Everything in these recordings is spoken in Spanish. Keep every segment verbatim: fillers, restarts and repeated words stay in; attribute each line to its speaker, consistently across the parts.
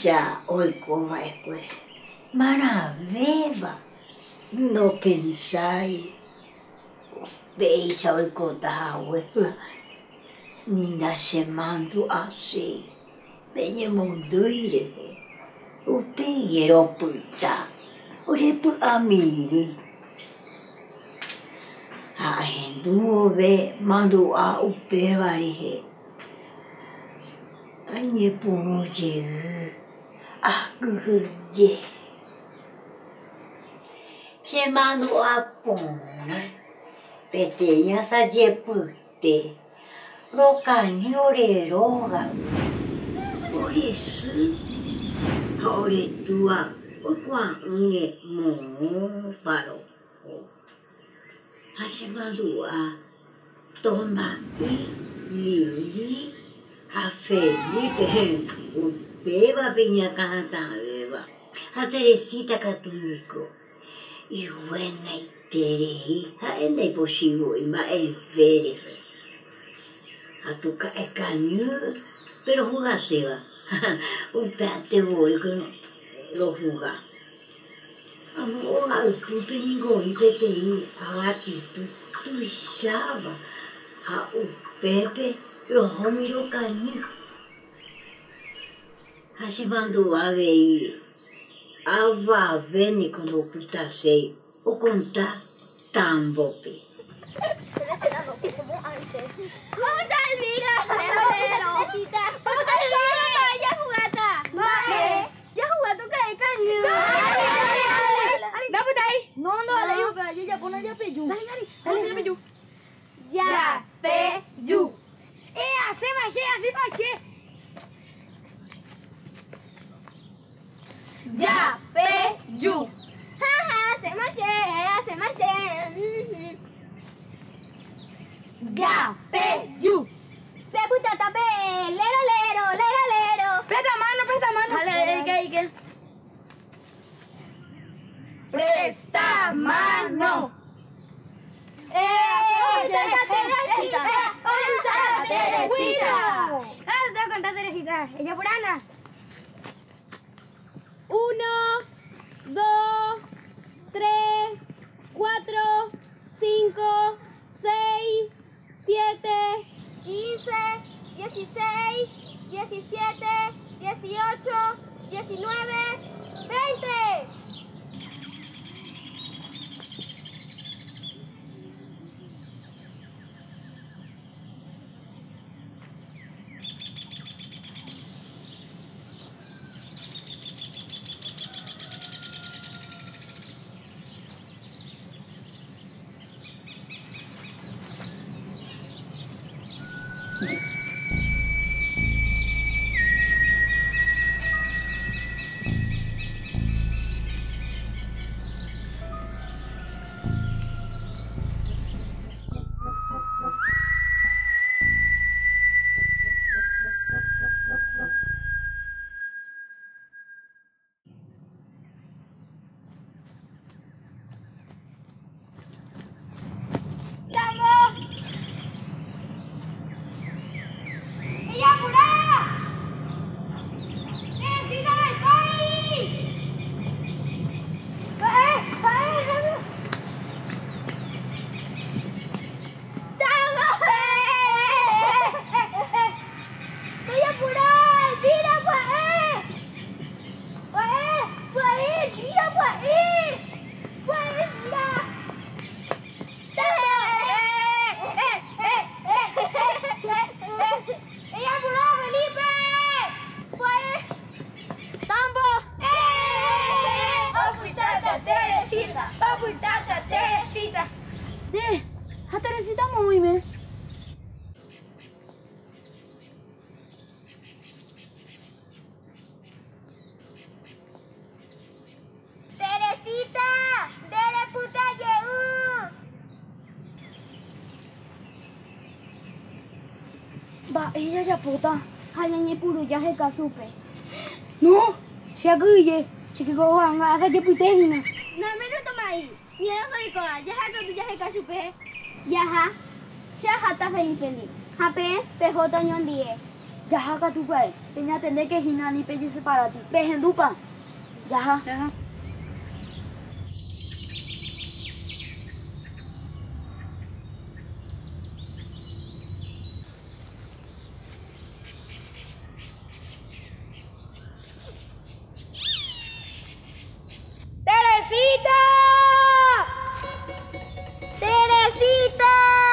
Speaker 1: ya hoy como después. Maravilla. No pensáis. Veis hoy cota hueva. Ni nace mando así. Venye munduire. Upe yero puta. Ore pu amiri. A hendu ve mando a upe varihe. Anye punuje. Ah gugurje. Se mando a pona. Peteña sa jepute. Roka nyore roga. Ore su. Ore tua. Okwa une mo faro. Hace mando a toma y liuli. A Felipe. Beba peña canta beba. A Teresita Católico. Y buena y Teresa, es imposible, ma es verde. A tu ca es caño, pero jugarse va. Un pate voy con lo jugar. Amor, al club ningo y pepe, ahora que tú, tú sabes. A un pepe, lo homiro caño. Así mando a ver. Ava veni con lo putasei o conta tambope.
Speaker 2: ¿Cómo está Elvira? Pero, pero. ¿Cómo está Elvira? Ya jugaste. ¿Eh? Ya jugaste con el cañón. Dame ahí. No, no, dale yo, pero yo ya pone ya peyu. Dale, dale, dale, peyu. Ya peyu. Eh, hace maché, hace maché. Ya, pe, yu. Jaja, se maché, se maché. Ya, pe, yu. Pe, puta, tape, lero, lero, lero, lero. Presta mano, presta mano. Dale, ¿qué, qué? Presta mano. ¡Eh! ¡Teresita! ¡Teresita! Ah, te voy a contar Teresita. Ella por Ana. Uno, dos, tres, cuatro, cinco, seis, siete, quince, dieciséis, diecisiete, dieciocho, diecinueve, veinte. Ba, ella ya puta. Hanya puru jahe ka supe. No, siaguye. Chikigo wang aga je putehina. Na meno tomai. Niya soy ko. Jaha to tu jahe ka supe. Jaha. Sia hata feliz feliz. Hape pehoto nyon die. Jaha ka tu pai. Tenya tende ke hinani pe ji separati. Pe hendu pa. Jaha. Jaha. Teresita! Teresita!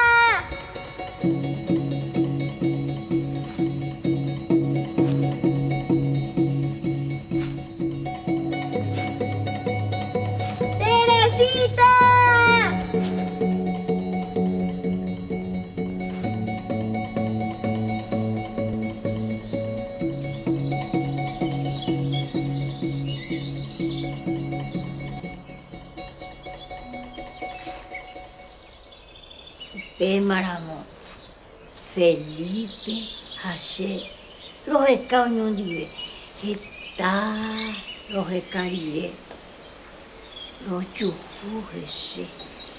Speaker 2: Teresita!
Speaker 1: Pe Maramo, Felipe, José, los escañondive, está, los escarire, los chupujese.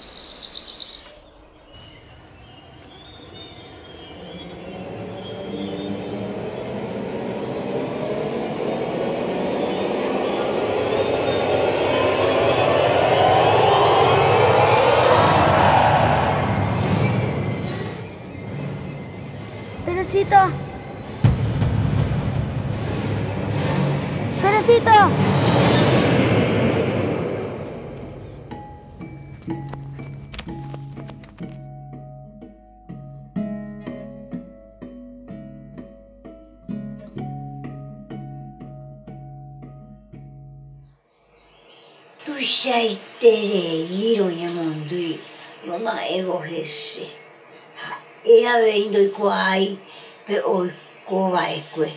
Speaker 2: Teresita. Teresita.
Speaker 1: Tu sai tere iro nyamondui, loma ego hese. Ea veindo i kuai pe oi kova ekwe.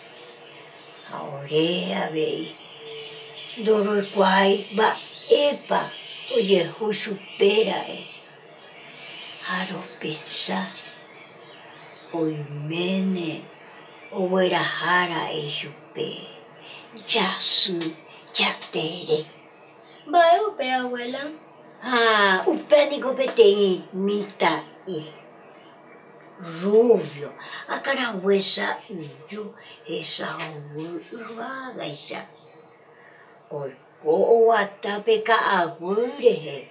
Speaker 1: Aurea vei. Doro i kuai ba epa oye hu supera e. Haro pensa. Oi mene o vera hara e supe. Yasu yatere.
Speaker 2: Vai upe abuela.
Speaker 1: Ah, upe ni kopete mita e. Rubio, a carahuesa yo esa uruguaga esa. O o atapeka agure.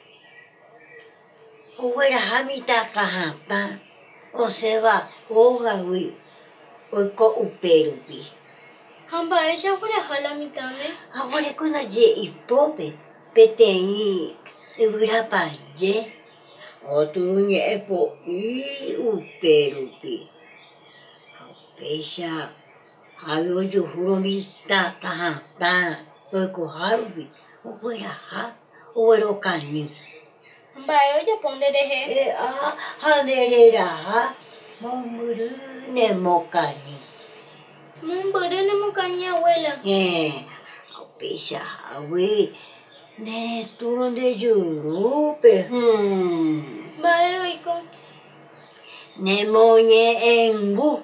Speaker 1: O era hamita kahapa. O se va o gawi. O ko uperubi.
Speaker 2: Hamba esa fuera jala mitame.
Speaker 1: Ahora con la ye ipope. Petei. Ura pa ye. O turunya epo i uperupi. Pesha hayo jo huromita tahata toiko harubi. O fuera ha o ero kani.
Speaker 2: Vai ya ponde deje.
Speaker 1: E a hanerera ha momuru ne mokani.
Speaker 2: Mumbere ne mukanya abuela.
Speaker 1: Eh, pesha awe ne turun de yurupe. Hmm.
Speaker 2: Vai oiko.
Speaker 1: Nemonye engu.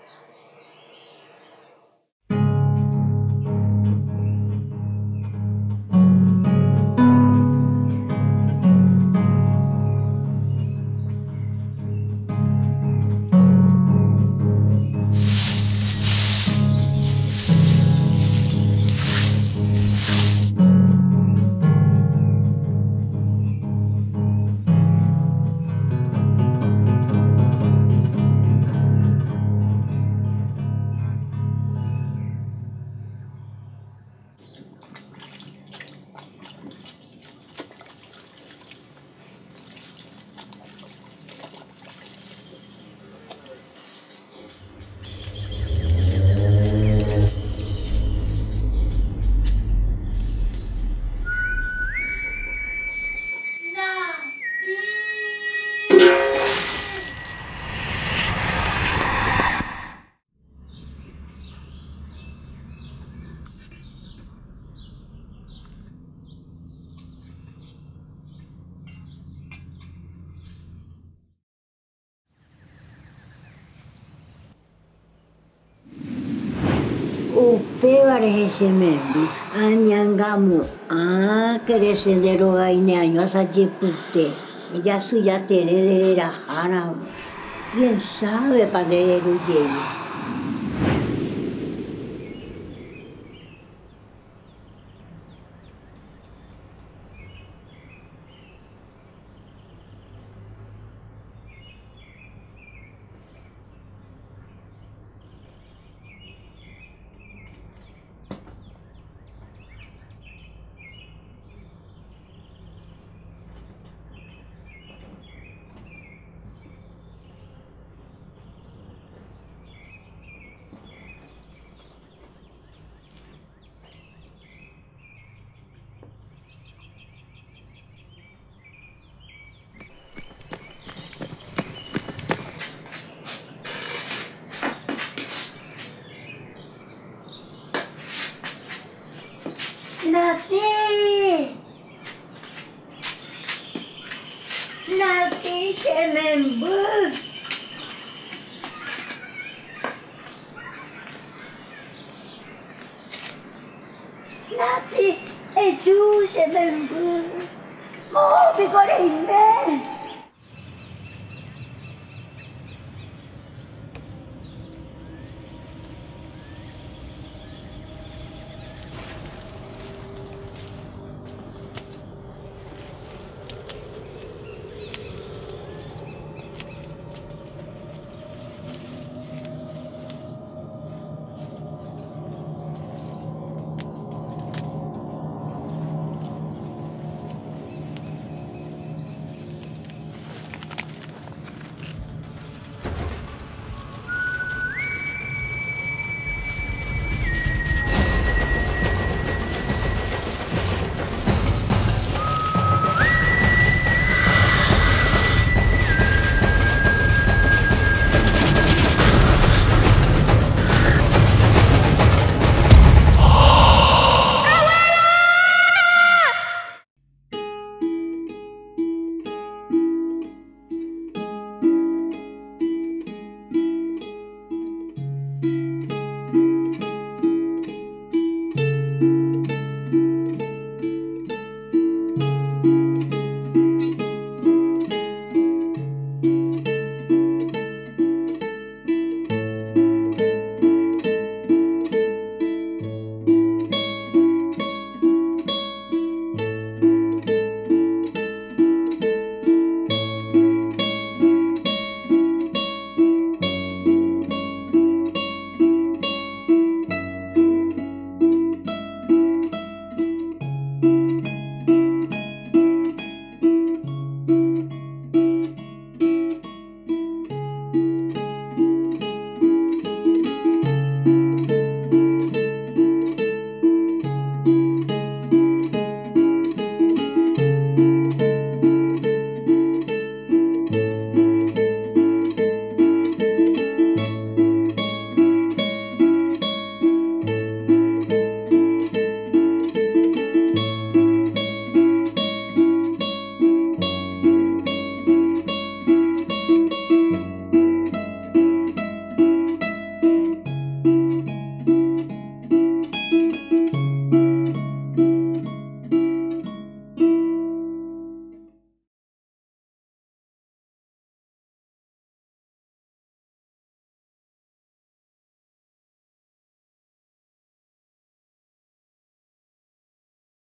Speaker 1: Upevare semendi, anyangamu, ah, crescendero aineaño asajipute, ya suya tererera jara, quién sabe padre llegue. member. Napi, itu member. Mau bikin ini.